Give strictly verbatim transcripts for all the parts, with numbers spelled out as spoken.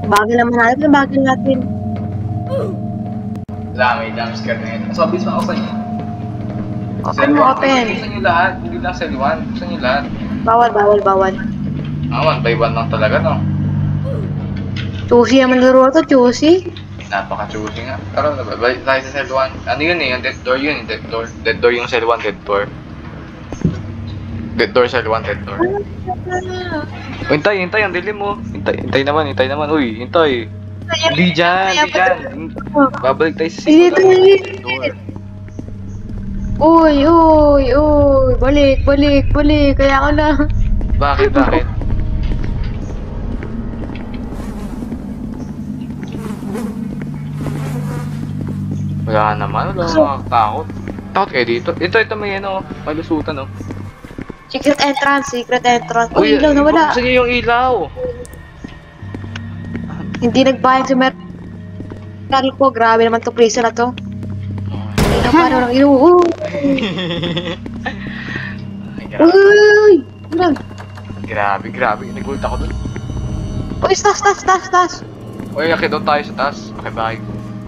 Bagay naman natin, bagay natin. Wala, may jumpscare na yun. So, bis ma-open nyo. Open mo, open. Buksan nyo lahat, hindi lang cell one. Buksan nyo lahat. Bawal, bawal, bawal. Ah, one by one lang talaga, no? Choosy naman laro to, choosy. Napaka-choosy nga. Pero, balik tayo sa cell one. Ano yun eh, yung dead door yun, yung dead door. Dead door yung cell one, dead door. Dead door, cell one, dead door. Oh, hintay, hintay, ang dilim mo. Hintay, hintay naman, hintay naman. Uy, hintay. Hindi dyan, hindi dyan. Babalik tayo sa simula. Dead door. Uy, uy, uy. Balik, balik, balik. Kaya ako na. Bakit, bakit? Wala naman, wala naman takot. Takot kayo dito. Ito, ito may ano, may lusutan oh. Secret entrance, secret entrance. Uy, Uy, ilaw na wala. Buksan niyo yung ilaw. Hindi nagbayad si Mer. Kali ko, grabe naman to prison na to. Ilaw pa rin ng ilaw. Uy! Ay, grabe. Uy! Ilaw. Grabe, grabe. Nagulat ako dun. Uy, tas, tas, tas, tas. Uy, akit doon tayo sa taas. Pakibahay.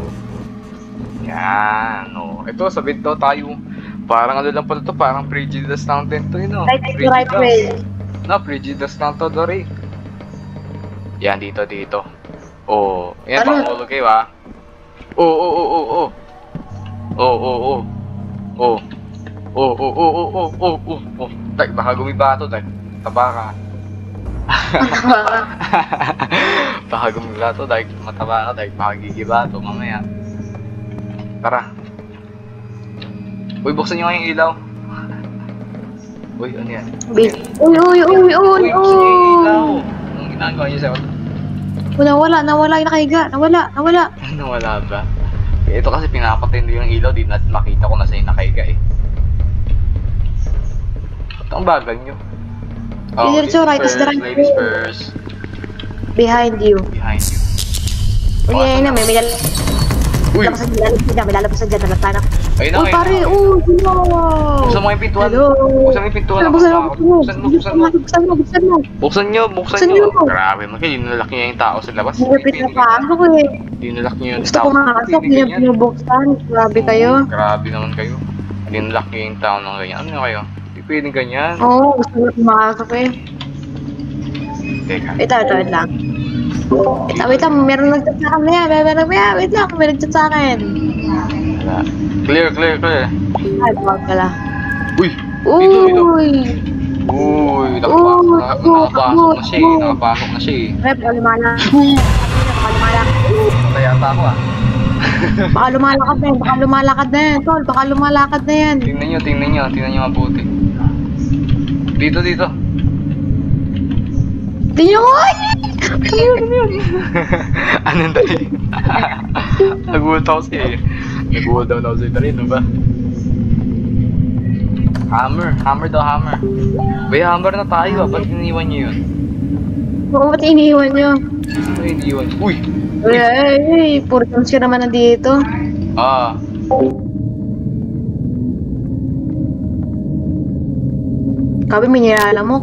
Yan, oh. Ito, sa bed daw tayo. Parang ano lang pala to, parang Frigidas Mountain to yun, no? Right, right way. No, Frigidas lang to, Dory. Yan, dito, dito. Oh, yan, Ano? pangulog kayo, ha? Oh, oh, oh, oh, oh. Oh, oh, oh. Oh. Oh, oh, oh, oh, oh, oh, oh, oh. Dag, baka gumiba to, dag. Taba ka. Baka gumiba to, dag. Mataba ka, dag. Baka gigiba to, mamaya. Tara. Uy, buksan nyo nga yung ilaw. Uy, ano yan? Uy, uy, uy, uy, uy, Uy, buksan nyo yung ilaw. Anong ginagawa nyo sa'yo? Nawala, nawala yung nakahiga. Nawala, nawala. Nawala ba? Eh, ito kasi pinapatay nyo yung ilaw, di natin makita kung nasa yung nakahiga eh. Ba't ang bagal nyo? Oh, Ladies ladies right, is first, the right ladies way. first. Behind you. Behind you. Uy, Oh, ayun na, asan may may Uy! lalabasan dyan, may lalabasan dyan, talata na. Ayun na, Uy, ayun pare, na. uy, hello! Buksan mo yung pintuan. Hello! Buksan mo yung pintuan. Buksan mo, Buksan mo, buksan mo. buksan mo, buksan mo. Buksan nyo, buksan Buksan nyo. nyo. Grabe, magkaya dinalak nyo yung tao sa labas. Nilipit na pa ako eh. Dinalak nyo yung Gusto tao. ko makakasok, hindi na pinubuksan. Grabe kayo. Oo, grabe naman kayo. Dinalak nyo yung tao ng ganyan. Ano kayo? Hindi pwedeng ganyan. Oo, gusto ko makakasok eh. Teka. Ito, ito, wait lang. Ito, wait lang, meron nag-chat sa akin na yan. Meron nag wait lang, may nag-chat sa akin. Wala. Clear, clear, clear. Ay, bawag pala. Uy! Dito, dito. Uy! Uy! Nakapasok, Uy, na, nakapasok na siya eh. uy. Nakapasok na siya eh. Rep, baka lumalakad. Baka lumalakad. Wala yata ako ah. Baka lumalakad na yan, baka lumalakad na yan, tol. Baka lumalakad na yan. Tingnan nyo, tingnan nyo. Tingnan nyo mabuti. Dito, dito. Tingnan ko! Ay! Anong dali? Nagulat ako siya eh. Nagulat daw na ako sa'yo dali, ano ba? Hammer, hammer daw, hammer. Bay, hammer na tayo ah. Ba't iniwan nyo yun? Oo, ba't iniiwan nyo? Ano iniwan? Uy! Ay, ay, ay, puro chance ka naman nandito. Ah. Kabi, may nilalamok.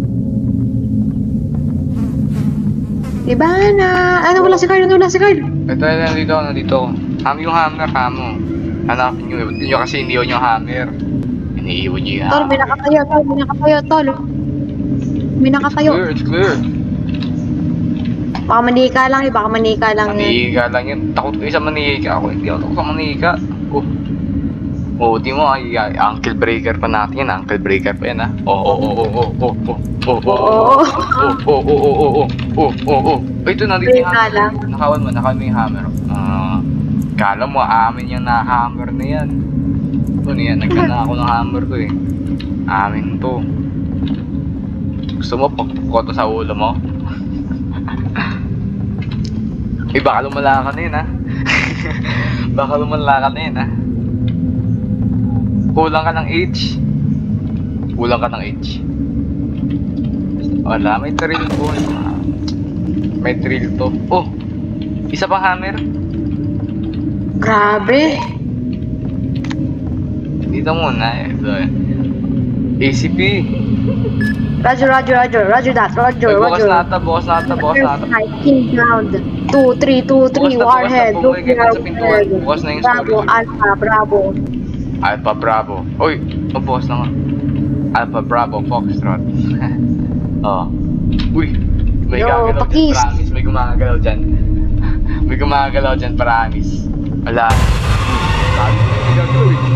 Diba na? Ano, wala si Carl, wala si Carl. Ito, nandito ako, nandito ako. Ham yung hammer, hamo. Hanapin nyo, iwan nyo kasi iniwan yung hammer. Iniiwan nyo yung Tol, hammer. may nakatayo, tol, may nakatayo, tol. May It's nakatayo. clear, it's clear. Baka manika lang eh, baka manika lang eh. Manika lang yun. Takot kayo sa manika. Ako hindi ako takot sa manika. Oh. Oh, di mo ay, ay ankle breaker pa natin yan. Ankle breaker pa yan ha. Oh, oh, oh, oh, oh, oh, oh, oh, oh, oh, oh, oh, oh, oh, oh, oh, oh, oh. Ito, nandito yung hammer. Nakawan mo, nakawan mo yung hammer. Ah, kala mo, amin yung na-hammer na yan. Ano yan, nagkana ako ng hammer ko eh. Amin to. Gusto mo, pagkukoto sa ulo mo? Eh, baka lumala ka na yun ha. Baka lumala ka na yun ha. Kulang ka ng H. Kulang ka ng H. Wala, may thrill po. May thrill to. Oh! Isa pang hammer. Grabe. Dito muna eh. So, A C P. Roger, Roger, Roger, Roger that, Roger, Ay, bukas Roger. na ata, bukas na ata, bukas na ata. King down. Two, three, two, three, Bukas na, bukas na, warhead. bumalik ka sa pintuan. Bukas na yung Bravo, storage. Alpha, Bravo. Alpha Bravo. Uy, oh, bukas na nga. Alpha Bravo, Foxtrot. Oh. Uy, may Yo, gagalaw dyan, pakis. promise. May gumagalaw dyan. May gumagalaw dyan, promise. Wala. Sabi ko, may gagalaw eh.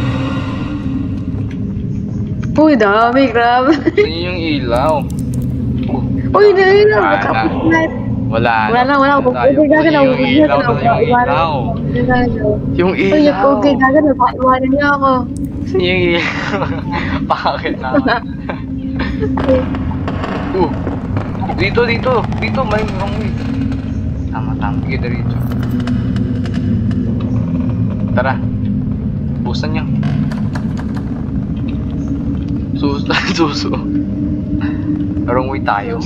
Uy, dami, grabe. Saan yung ilaw? Uh, Uy, dali na. wala na. Magkapit. Wala na. Wala na, wala. Tayo. Okay, Saan gagalaw. yung ilaw? Saan yung ilaw? Yung Uy, ilaw. okay, gagalaw. Iwanan niya ako. Saan yung ilaw? Bakit naman? Uh, dito, dito. Dito, may wrong way. Tama, tama. Sige, diretso. Tara. Busan niya. Suso. Suso. Wrong way tayo.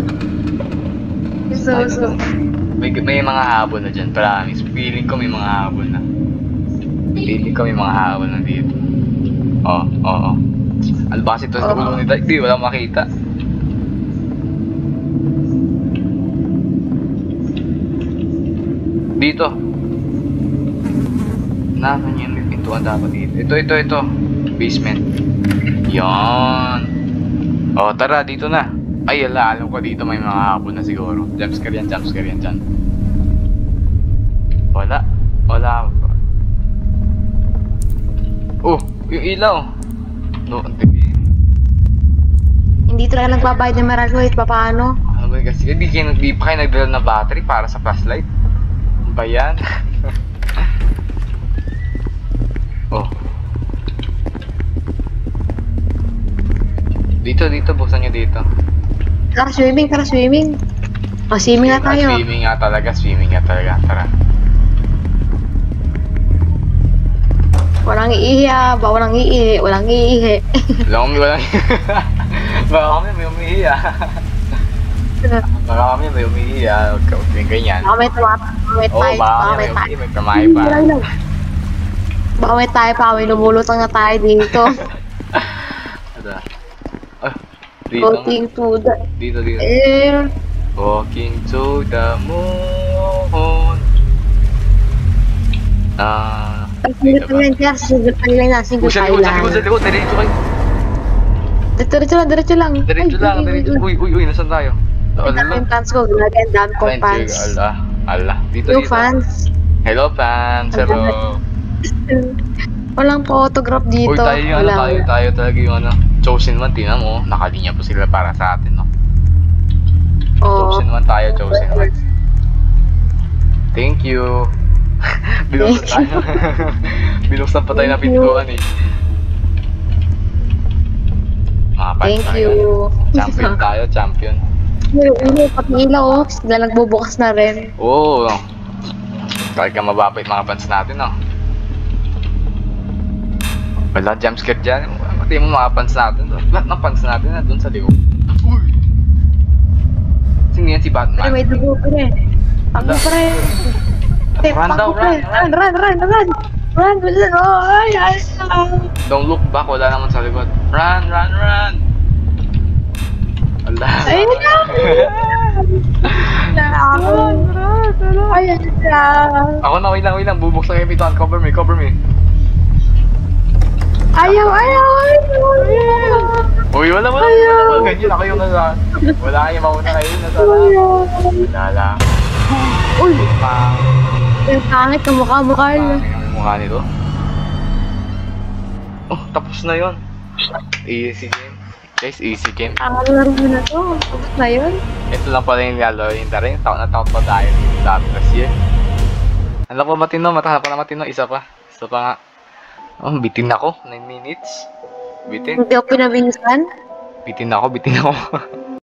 So, so. May, may mga habol na dyan. Promise. Feeling ko may mga habol na. Feeling ko may mga habol na dito. Oo, oo, oo. Albasi ito sa Oo. ulo ni Dai. Di, walang makita. Dito. Nasaan yun? May pintuan dapat dito. Ito, ito, ito. Basement. Yan. O, tara, dito na. Ay, ala, alam ko dito may mga habol na siguro. Jumpscare yan, jumpscare yan dyan. Wala. Wala. Oh, yung ilaw. No, ang tigil. Hindi talaga nagbabayad ng Meralco. Paano? Ano ba kasi? Di, kayo- di pa kayo nagdala ng battery para sa flashlight? Ano ba yan? Oh. Dito, dito. Buksan nyo dito. Tara swimming, tara swimming. O, swimming na Ah, tayo. Swimming nga talaga, swimming nga talaga. Tara. Walang iihi ah. Ba, walang iihi. Walang iihi. Walang umi, walang... Baka kami may umihi ah. Baka kami may umihi ah. Huwag ka, huwag kayong ganyan. Baka may tumat. Baka may Oo, tayo. baka Baka kami may may tayo. umihi, may kamay pa. Baka may tayo pa. May lumulutang na tayo dito. Ito. Ah, dito nga. Floating to the Dito, dito. air. Walking to the moon. Ah, Ay, single pa yan, Jar. Single pa yan na. Single sa pa likod, sa likod, sa yan. likod. Diretso kayo. Diretso lang, diretso lang. Diretso Ay, lang, ay, diretso. ay, Uy, uy, uy, nasan tayo? ay. Ang dami yung fans ko. Grabe, ang dami kong Fans, fans. Ala, ala. Dito, Yung dito. fans. Hello, fans. Ang Hello. Walang photograph dito. Uy, tayo yung ano, Wala, tayo, wala. tayo talaga yung ano. Chosen one, tingnan mo. Nakalinya po sila para sa atin, no? Oo. Chosen one tayo, chosen one. Thank you. Binuksan tayo. Binuksan pa tayo na Thank you. pintuan eh. Mga fans Thank tayo. you. Champion tayo, champion. Yung ilaw, pati ilaw, oh. Sila nagbubukas na rin. Oo. Oh, talaga mababait mga fans natin, no? Wala jumpscare dyan. Pati mo mga fans natin. Lahat ng fans natin na doon sa likod. Uy! Sino yan si Pre, Batman? may dugo, pre. Ang Wala. pre. Te, Run daw, pre. run, Run, run, run, run. Run, run, oh, ay, ay, ay. Don't look back, wala naman sa likod. Run, run, run! Wala. Ayun na. Run, run, run. Ayun na. Ako na, wait lang, wait lang. Bubuksan kayo pintuan. Cover me, cover me. Ayaw, ayaw, ayaw. Uy, wala, wala, wala, wala. Ganyan ako yung nasa. Wala kayo, mauna kayo. Nasa. Wala lang. Uy, Pa. yung pangit ka mukha mo, Carl. Pangin ang mukha nito. Oh, tapos na yun. Easy game. Guys, easy game. Ang laro mo na to. Tapos na yun. Ito lang pala yung nilalaro yung tarin. Taon na taon pa tayo. Dati last year. Alam ko matino, matahanap pa na matino. Isa pa. Isa pa nga. Oh, bitin ako. nine minutes. Bitin. Hindi ako pinabinsan. Bitin ako, bitin ako.